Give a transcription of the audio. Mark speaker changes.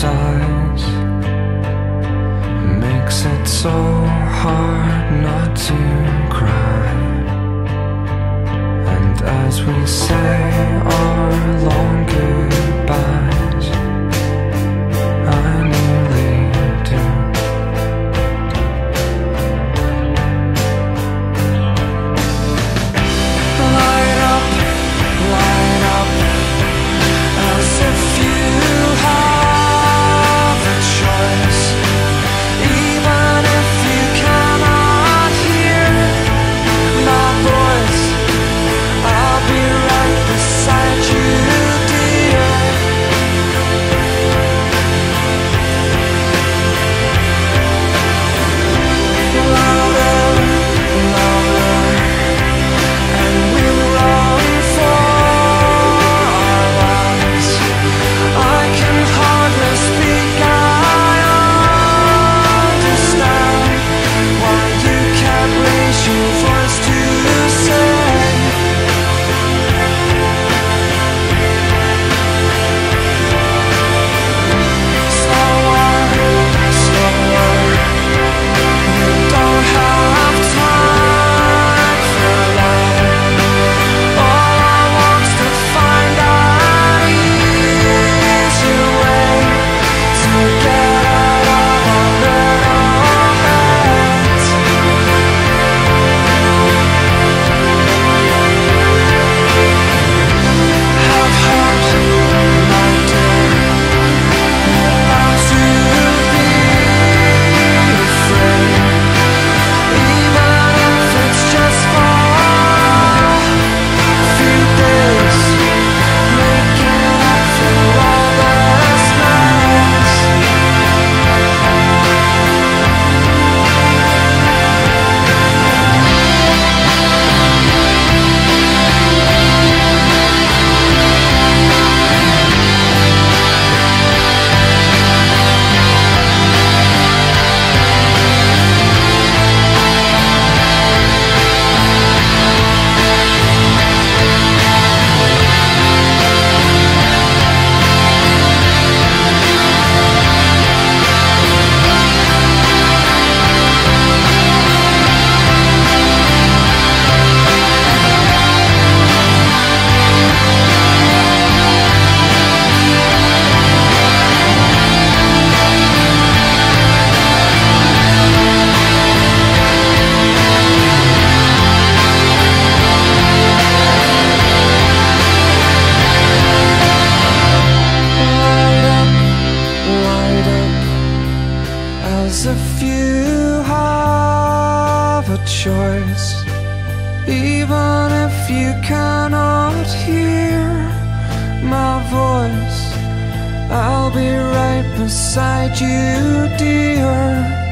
Speaker 1: eyes makes it so hard not to cry. And as we say our long goodbyes, I nearly do. Light up, as if you have a choice. Even if you cannot hear my voice, I'll be right beside you, dear. Louder, louder, and we'll run for our lives. I can hardly speak, I understand why you can't raise your voice to say. Slower, slower, we don't have time for love. All I want's to find an easier way to get out of our little heads. Have heart, my dear, allowed to be afraid, even if it's just for a few days, making up for all this mess. Light up, as if you have a choice. Even if you cannot hear my voice, I'll be right beside you, dear.